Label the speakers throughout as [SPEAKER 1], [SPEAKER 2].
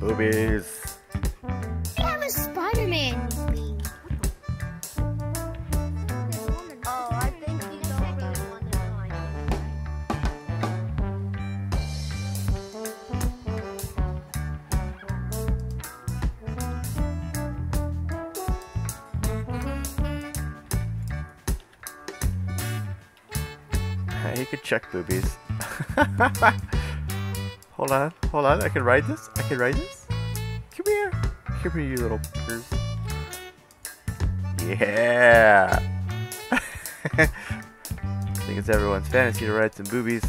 [SPEAKER 1] Boobies.
[SPEAKER 2] I'm a Spider-Man.
[SPEAKER 3] Oh, I think you don't really want to know.
[SPEAKER 1] You could check Boobies. Hold on. I can ride this. Come here, you little fuckers. Yeah. I think it's everyone's fantasy to ride some Boobies.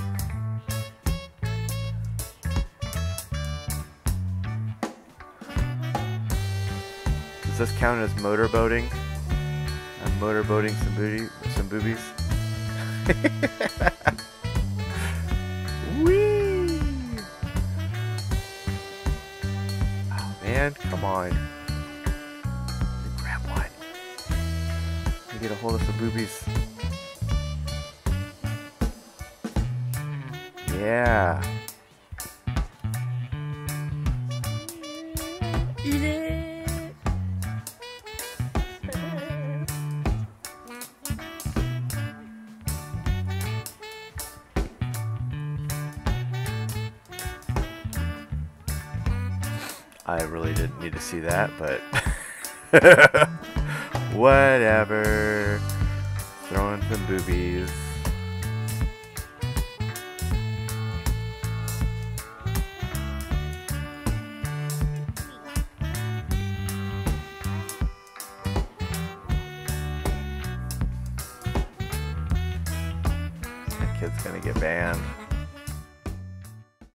[SPEAKER 1] Does this count as motorboating? I'm motorboating some Boobies. Whee! Oh man, come on. Grab one. Let me get a hold of some Boobies. Yeah.
[SPEAKER 3] Eat it.
[SPEAKER 1] I really didn't need to see that, but whatever. Throwing some Boobies. That kid's gonna get banned.